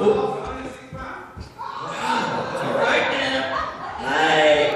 All right now. Hi.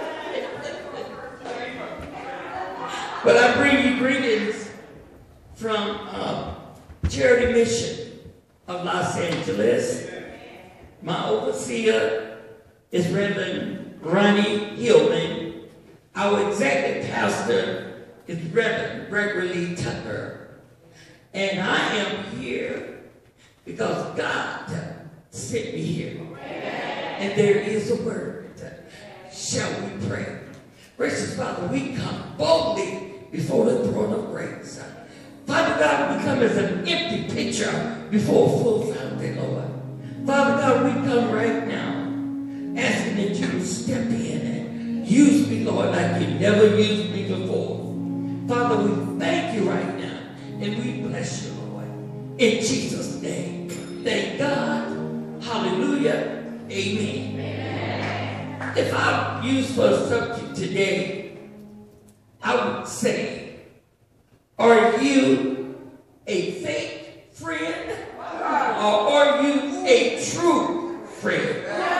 But I bring you greetings from Charity Mission of Los Angeles. My overseer is Reverend Ronnie Hillman. Our executive pastor is Reverend Gregory Lee Tucker. And I am here because God sent me here. And there is a word. Shall we pray? Gracious Father, we come boldly before the throne of grace. Father God, we come as an empty pitcher before a full fountain, Lord. Father God, we come right now asking that you would step in and use me, Lord, like you never used me before. Father, we thank you right now, and we bless you, Lord. In Jesus' name. Thank God. Hallelujah. Amen. Amen. If I use for a subject today, I would say, are you a fake friend or are you a true friend?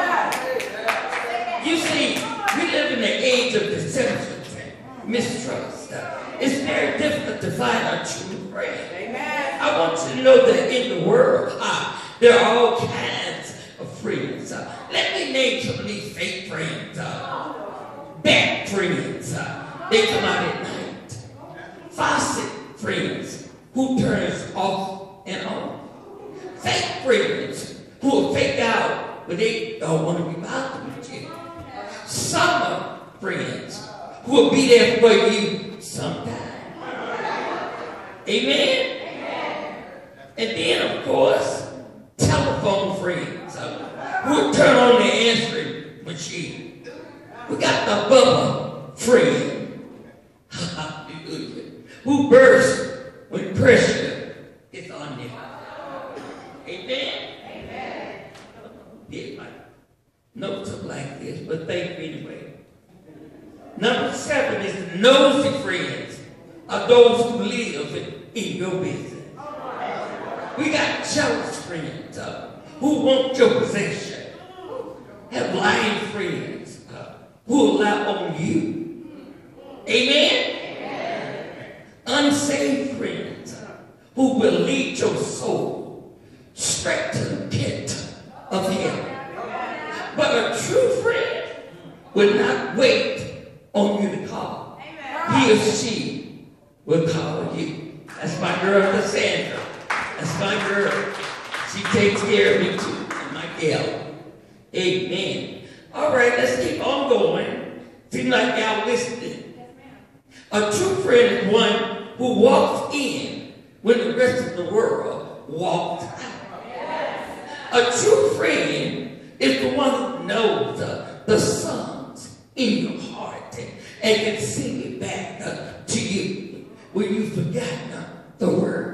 You see, we live in the age of deception and mistrust. It's very difficult to find a true friend. I want you to know that in the world, there are all kinds of friends. Let me name some of these fake friends. Bad friends. They come out at night. Faucet friends who turns off and on. Fake friends who will fake out but they don't want to be bothered with you. Summer friends who will be there for you sometime. Amen? And then, of course, telephone friends who will turn on the answering machine. We got the bubble friend, hallelujah, who bursts when pressure is on them. Amen? Amen. Did my notes up like this, but thank you anyway. Number 7 is the nosy friends are those who live in your business. We got jealous friends who want your possession. Have lying friends who will lie on you. Amen? Amen. Unsaved friends who will lead your soul straight to the pit of hell. But a true friend will not wait on you to call. He or she will call you. That's my girl, Cassandra. That's my girl. She takes care of me too. And my gal. Amen. All right, let's keep on going. Seems like y'all listening. A true friend is one who walks in when the rest of the world walks out. A true friend is the one who knows the songs in your heart and can sing it back to you when you've forgotten the word.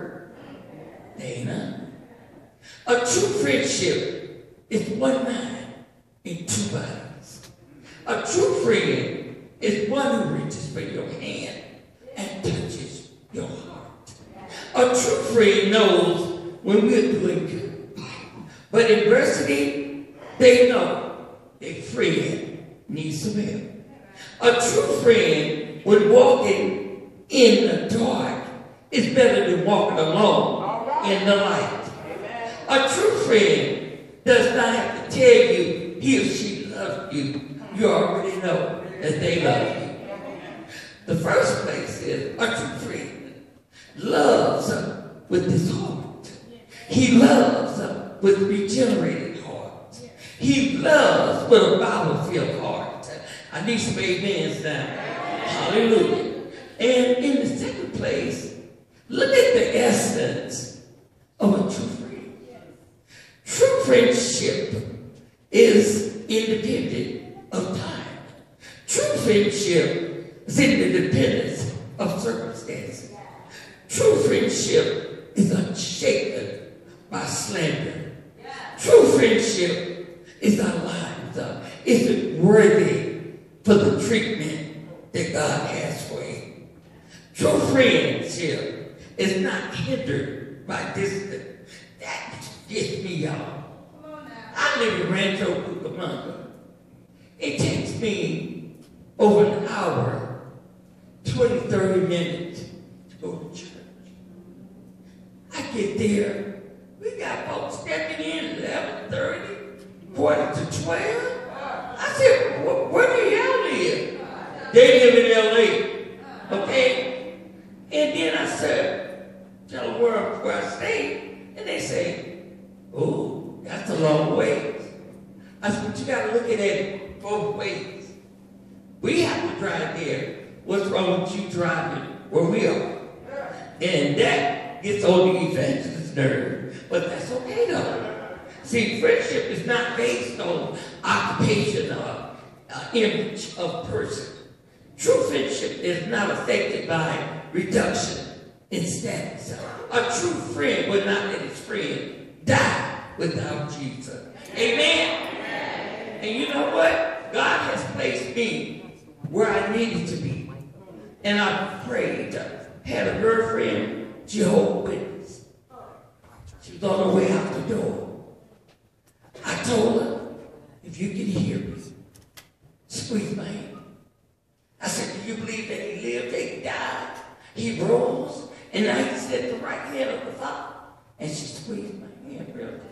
Amen. A true friendship is one mind in two bodies. A true friend is one who reaches for your hand and touches your heart. A true friend knows when we're doing good. But in adversity, they know a friend needs some help. A true friend, when walking in the dark, is better than walking alone in the light. A true friend does not have to tell you he or she loves you. You already know that they love you. The first place is a true friend loves with his heart. He loves with regenerated heart. He loves with a battlefield heart. I need some amens now. Hallelujah. And in the second place, look at the essence of a true friend. True friendship is independent of time. True friendship is independent of circumstances. True friendship is unshaken by slander. True friendship is alive. Is it worthy for the treatment that God has for you? True friendship is not hindered by distance. That gets me, y'all. I live in Rancho Cucamonga. It takes me over an hour, 20, 30 minutes to go to church. I get there, we got folks stepping in 11:30, quarter to 12. I said, where do y'all live? They live in L.A., okay? And then I said, tell them where I stay, and they say, oh, that's a long ways. I said, but you got to look at it both ways. We have to drive there. What's wrong with you driving where we are? And that gets on the evangelist's nerve. But that's okay, though. See, friendship is not based on occupation or image of person. True friendship is not affected by reduction in status. A true friend would not let his friend die without Jesus. Amen? And you know what? God has placed me where I needed to be. And I prayed. Had a girlfriend, Jehovah's Witness. She was on her way out the door. I told her, if you can hear me, squeeze my hand. I said, do you believe that he lived, that he died, he rose, and now he's at the right hand of the Father? And she squeezed my hand real tight.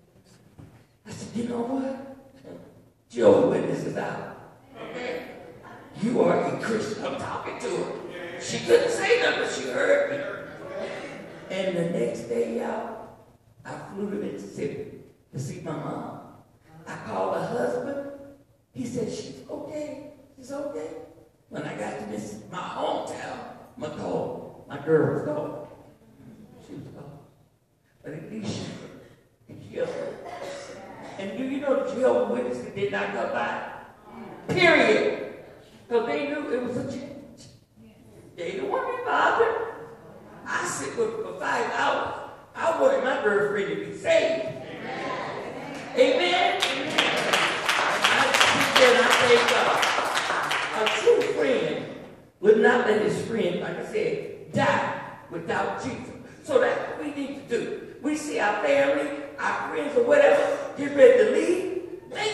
I said, you know what? Jehovah's Witness is out. Okay? You are a Christian. I'm talking to her. She couldn't say nothing, but she heard me. And the next day, y'all, I flew to Mississippi to see my mom. I called her husband. He said, she's okay. She's okay. When I got to my hometown, my girl was gone. She was gone. But at least she healed. And do you know the Jehovah's Witnesses did not come by? Period. Because they knew it was a change. They didn't want me bothered. I sit with her for 5 hours. I wanted my girlfriend to be saved. Amen? I thank God. A true friend would not let his friend, like I said, die without Jesus. So that's what we need to do. We see our family, our friends, or whatever, get ready to leave. Make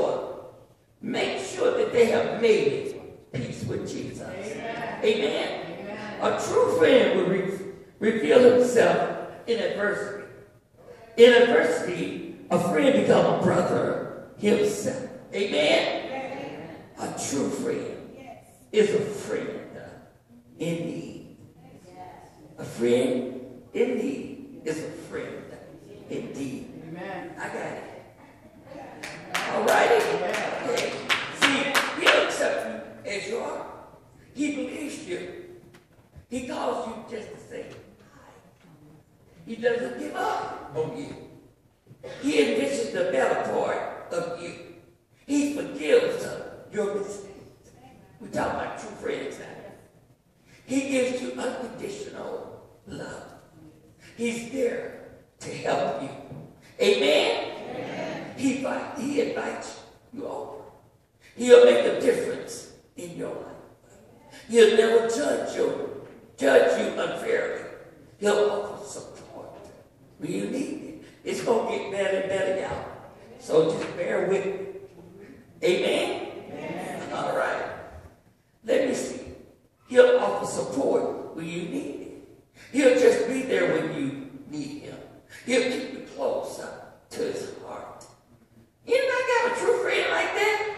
sure that they have made peace with Jesus. Amen. Amen. A true friend will reveal himself in adversity. In adversity, a friend becomes a brother himself. Amen. A true friend is a friend in need. A friend in need is a friend indeed. Amen. I got it. All righty. Okay. See, he'll accept you as you are. He believes you. He calls you just to say hi. He doesn't give up on you. He envisions the better part of you. He forgives your mistakes. We talk about true friends now. He gives you unconditional love. He's there to help you. Amen? Amen. He invites you over. He'll make a difference in your life. He'll never judge you unfairly. He'll offer support when you need it. It's going to get better and better, y'all. So just bear with me. Amen? Amen. All right. Let me see. He'll offer support when you need it. He'll just be there when you need him. He'll keep you close to his heart. Anybody got a true friend like that?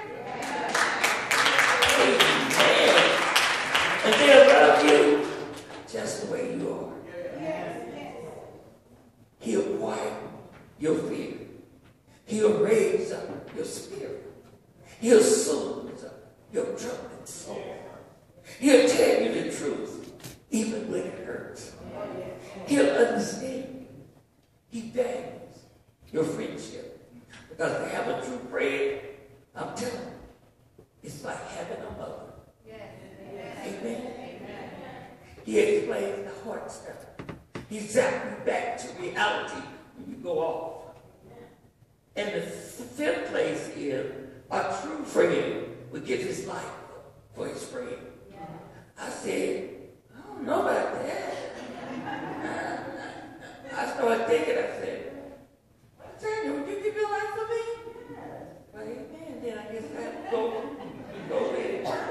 Amen. And they'll love you just the way you are. He'll quiet your fear. He'll raise up your spirit. He'll soothe your troubled soul. He'll tell you the truth, even when it hurts. He'll understand. He values your friendship. Because to have a true friend, I'm telling you, it's like having a mother. Amen. He explains the hard stuff. He zaps you back to reality when you go off. And the fifth place is a true friend would give his life for his friend. I said, I don't know about that. I started thinking, I said, Daniel, would you give your life for me?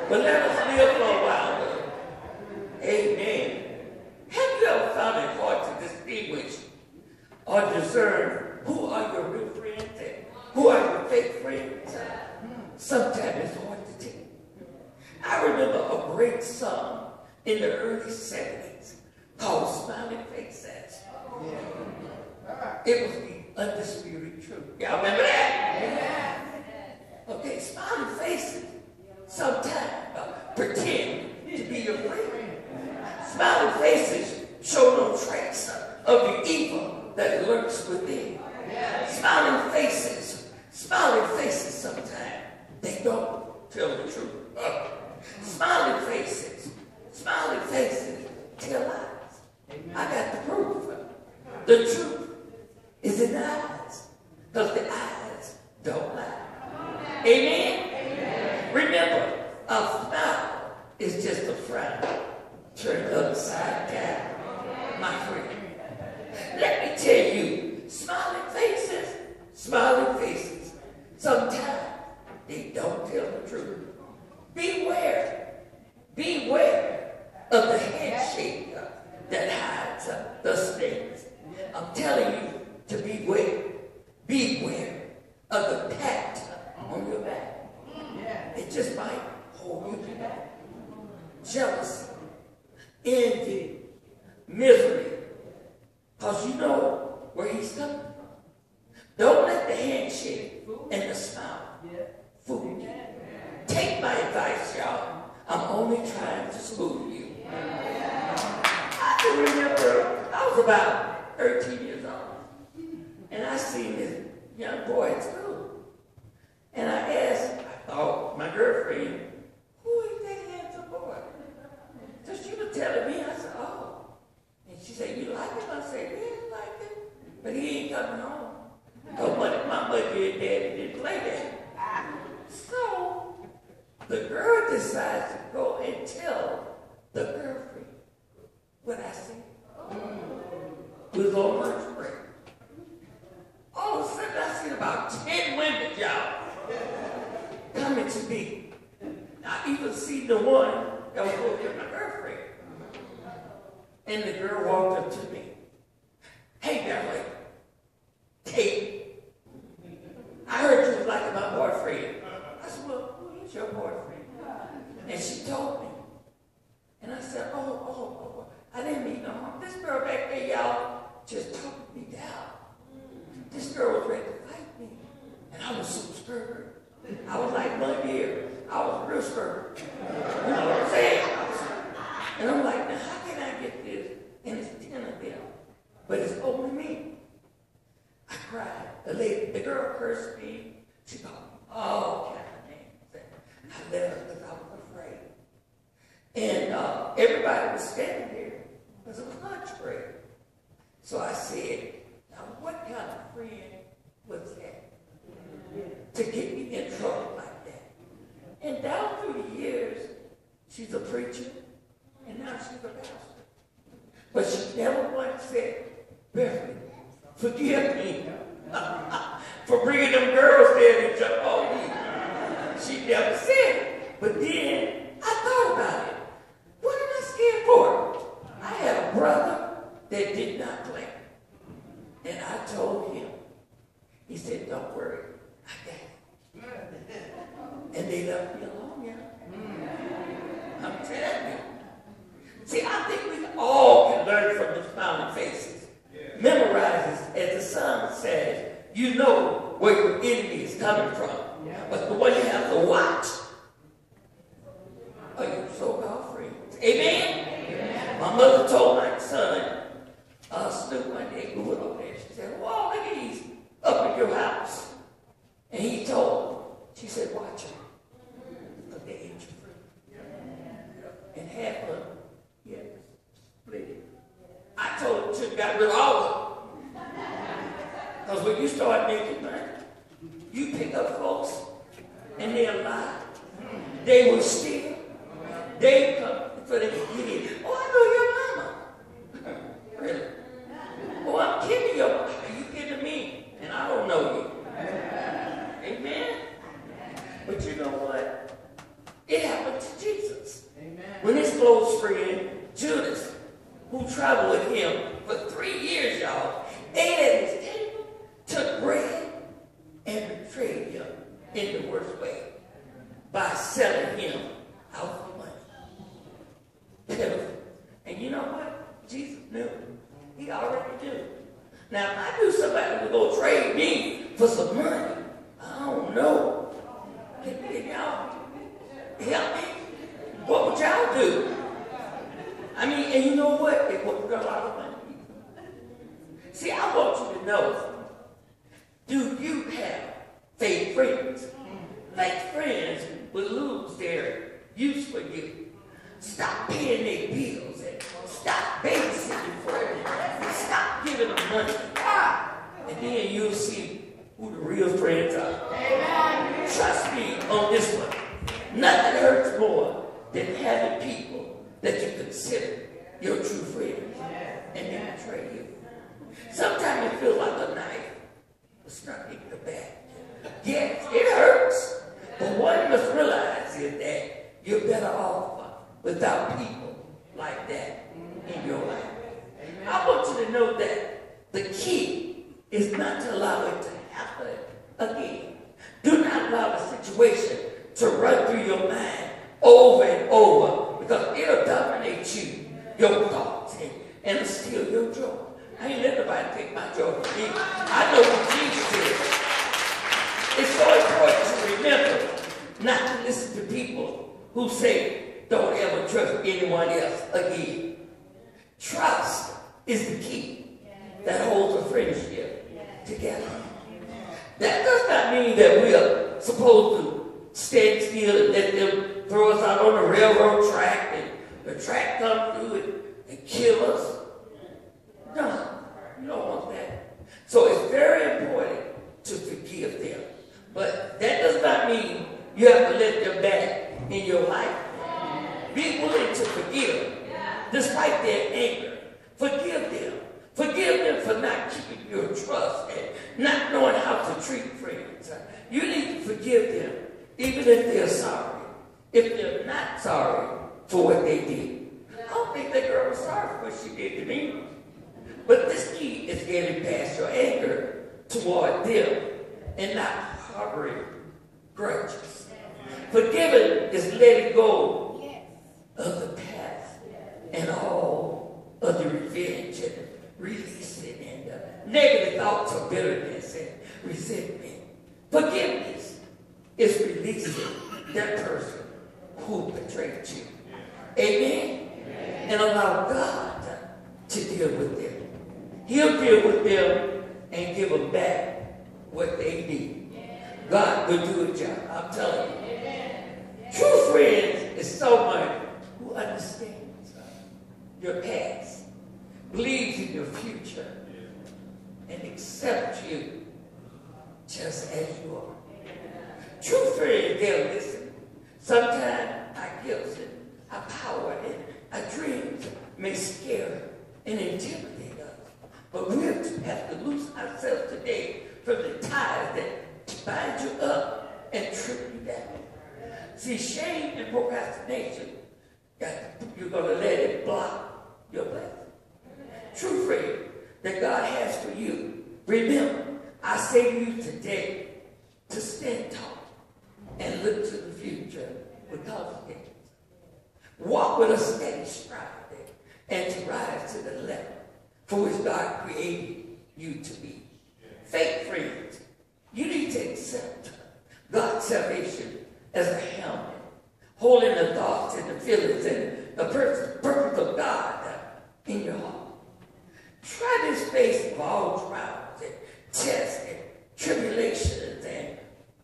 But let us live for a while. Amen. Have you ever found it hard to distinguish or discern who are your real friends and who are your fake friends? Sometimes it's hard to tell. I remember a great song in the early 70s called Smiling Faces. It was the undisputed truth. Y'all remember that? Yeah. Okay, smiling faces sometimes pretend to be your friend. Smiling faces show no trace of the evil that lurks within. Smiling faces sometimes, they don't tell the truth. Smiling faces tell lies. I got the proof. The truth is in the eyes, because the eyes don't lie. Amen? Remember, a smile is just a frown turned upside down, my friend. Let me tell you, smiling faces, sometimes they don't tell the truth. Beware of the handshake that hides the snakes. I'm telling you to beware. Beware of the pat on your back. It just might hold you back. Jealousy, envy, misery. Because you know where he's coming from. Don't let the handshake and the smile fool you. Take my advice, y'all. I'm only trying to school you. I can remember I was about 13 years old. And I seen this young boy at school. And I asked, my girlfriend, who is that handsome boy? So she was telling me, I said, oh. And she said, you like him? I said, yeah, I like him. But he ain't coming home. Nobody, my mother and daddy didn't play that. So the girl decides to go and tell the girlfriend what I said. We was on lunch break. All of a sudden, I seen about 10 women, y'all, coming to me. I even seen the one that was with my girlfriend. And the girl walked up to me. Hey, Beverly. Hey, I heard you was liking my boyfriend. I said, well, who is your boyfriend? And she told me. And I said, oh, I didn't mean no harm. This girl back there, y'all, just talked me down. This girl was ready to fight me. And I was so scared. I was like 1 year. I was real scared. You know what I'm saying? And I'm like, now how can I get this? And it's 10 of them. But it's only me. I cried. The girl cursed me. She called me all kind of names. I left her because I was afraid. And everybody was standing there because it was lunch break. So I said, now what kind of friend was that to get me in trouble like that? And down through the years, she's a preacher, and now she's a pastor. But she never once said, Beverly, forgive me for bringing them girls there to jump on you. She never said it. But then I thought about it. What am I scared for? I had a brother that did not play. And I told him. He said, don't worry, I got it. And they left me alone, yeah. I'm telling you. See, I think we all can learn from the smiling faces. Memorize it. As the song says, you know where your enemy is coming from. But the one you have to watch are your so-called friends. Amen? My mother told my son, Snoop, one day, we went over there. She said, whoa, look at these up in your house. And he told her, she said, watch them. Because they ain't your friend. And half of them, yeah, split it. I told her, she got rid of all of them. Because when you start making money, you pick up folks and they'll lie. They will steal. They come for them to get in. Oh, I know your mama. Really? Oh, I'm kidding you. Are you kidding me? And I don't know you. Amen? But you know what? It happened to in the worst way by selling him out for money. Pitiful. And you know what? Jesus knew. He already knew. Now, if I knew somebody would go trade me for some money, I don't know. Can y'all help me? What would y'all do? I mean, and you know what? It would a lot of money. See, I want you to know, do you have fake friends? Fake friends will lose their use for you. Stop paying their bills and stop babysitting for them. And stop giving them money. And then you'll see who the real friends are. Amen. Trust me on this one. Nothing hurts more than having people that you consider your true friends and they betray you. Sometimes it feels like a knife was struck in your back. Yes, it hurts. But what you must realize is that you're better off without people like that in your life. I want you to know that the key is not to allow it to happen again. Do not allow the situation to run through your mind over and over, because it'll dominate you, your thoughts, and it'll steal your joy. I ain't let nobody take my joy from me. I know what Jesus is. It's so important to remember not to listen to people who say, don't ever trust anyone else again. Trust is the key that holds a friendship together. That does not mean that we are supposed to stand still and let them throw us out on the railroad track and the track come through it and kill us. No, you don't want that. So it's very important to forgive them. But that does not mean you have to let them back in your life. Be willing to forgive, despite their anger. Forgive them. Forgive them for not keeping your trust and not knowing how to treat friends. You need to forgive them, even if they're sorry. If they're not sorry for what they did. I don't think that girl was sorry for what she did to me. But this key is getting past your anger toward them and not harboring grudges. Forgiving is letting go of the past and all of the revenge and releasing and negative thoughts of bitterness and resentment. Forgiveness is releasing that person who betrayed you. Amen? And allow God to deal with them. He'll deal with them and give them back what they need. God will do a job, I'm telling you. True friends is someone who understands your past, believes in your future, and accepts you just as you are. True friends, they'll listen. Sometimes our gifts and our power and our dreams may scare and intimidate us. But we have to loose ourselves today from the ties that bind you up and trip you down. See, shame and procrastination, you're going to let it block your blessing. True friend that God has for you, remember, I say to you today to stand tall and look to the future with confidence. Walk with a steady stride and to rise to the level for which God created you to be. Fake friends, you need to accept God's salvation as a helmet, holding the thoughts and the feelings and the purpose of God in your heart. Try this face of all trials and tests and tribulations and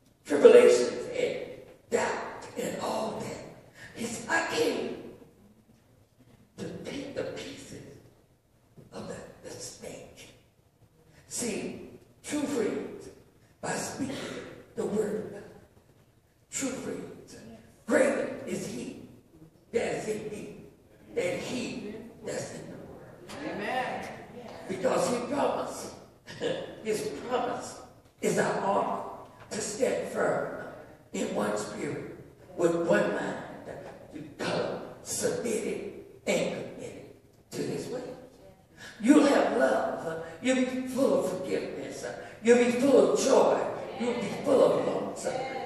doubt and all that. He said, I came to take the pieces of the snake. See, true friends, by speaking the word of God, true friends, greater is he that is in me than he that's in the world. Amen. Because he promised, his promise is our armor to stand firm in one spirit, with one mind, to come submitted and committed to his way. You'll have love. You'll be full of forgiveness. You'll be full of joy. You'll be full of long suffering.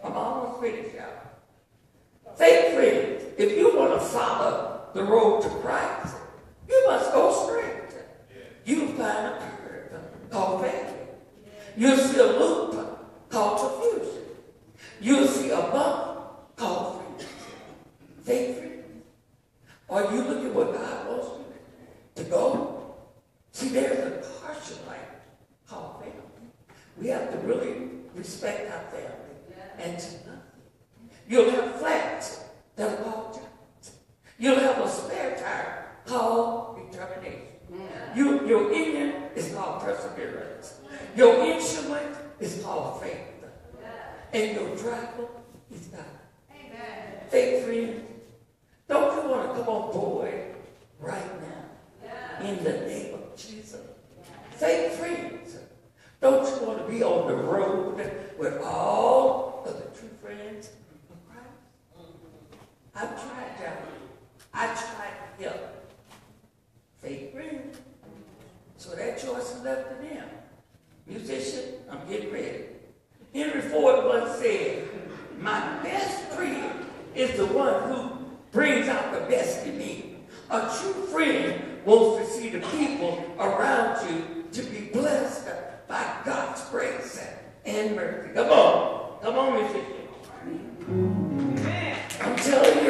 I'm almost finished, y'all. Fake friends. If you want to follow the road to Christ, you must go straight. You'll find a curve called family. You'll see a loop called confusion. You'll see a bump called friends. Fake friends. Are you looking where God wants you to go? See, there's a partial life called family. We have to really respect our family and to nothing. You'll have flats that are called jobs. You'll have a spare tire called determination. Your engine is called perseverance. Your instrument is called faith. And your driver is God. Faith friends, don't you want to come on board right now in the name of Jesus? Faith friends, don't you want to be on the road with all of the true friends of Christ? I've tried that. I tried to help. Faith friends. So that choice is left to them. Musician, I'm getting ready. Henry Ford once said, my best friend is the one who brings out the best in me. A true friend wants to see the people around you to be blessed by God's grace and mercy. Come on, musician. I'm telling you,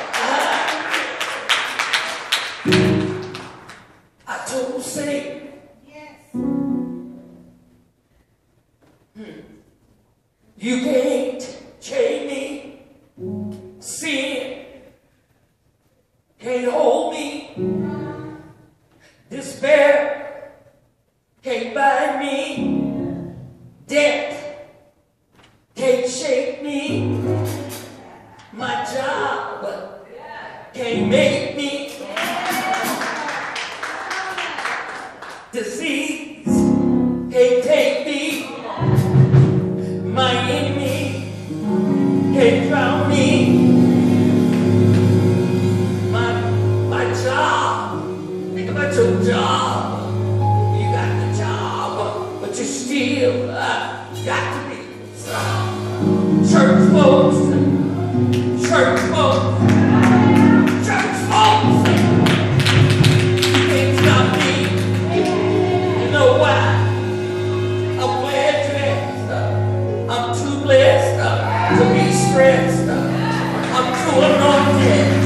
I told Satan, you can't chain me. Sin can't hold me. Despair can't bind me. Death can't shake me. My job can't make me. Disease can't take me. My enemy can't drown me. My job. Think about your job. You got the job, but you still got to be church folks. Church folks. Church folks. You can't stop me. You know why? I'm well dressed. I'm too blessed to be stressed. I'm too anointed